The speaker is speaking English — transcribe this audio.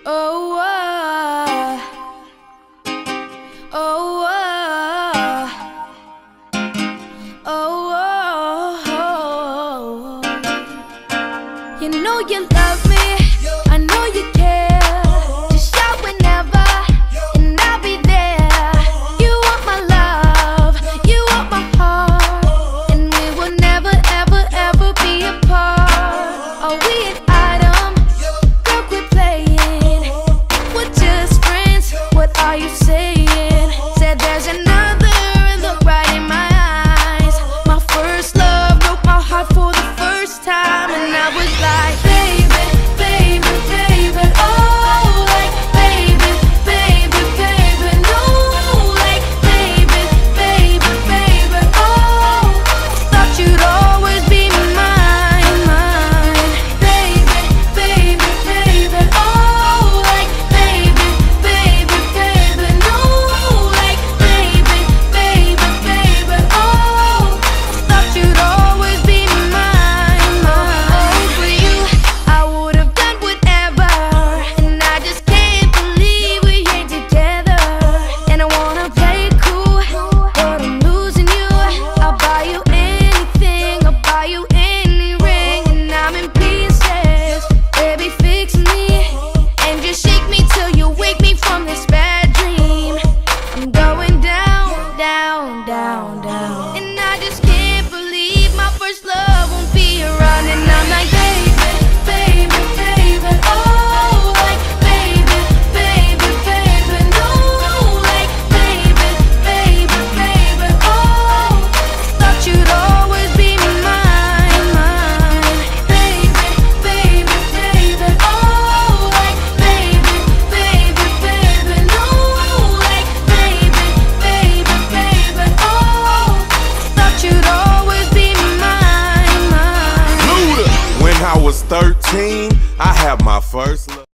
Oh, oh, oh, oh, you know you love me, I know you care. Just shout whenever, and I'll be there. You want my love, you want my heart, and we will never, ever, ever be apart. Are we an item? Girl, quit playing. We're just friends, what are you saying? Said there's another, look right in my eyes. My first love broke my heart for the first time, and I was like, baby, baby, baby, oh, like, baby, baby, baby, no, like, baby, baby, baby, oh, thought you'd always be mine, mine, baby, baby, baby, oh, like, baby, baby, baby, no, like, baby, baby, baby, oh, thought you'd always be mine, mine. For you, I would have done whatever, and I just can't believe we ain't together. And I wanna play it cool, but I'm losing you. I'll buy you anything, I'll buy you any ring, and I'm in pieces. Baby, fix me, and just shake me till you wake me from this bad dream. I'm going down, down, down, down, and I just can't believe my first love won't be around. And I'm like, baby, baby, baby, oh, like, baby, baby, baby, no, like, baby, baby, baby, oh, thought you'd always be mine, mine, baby, baby, baby, oh, like, baby, baby, baby, no, like, baby, baby, baby, oh, thought you'd always be mine, mine. When I was 13, I had my first love.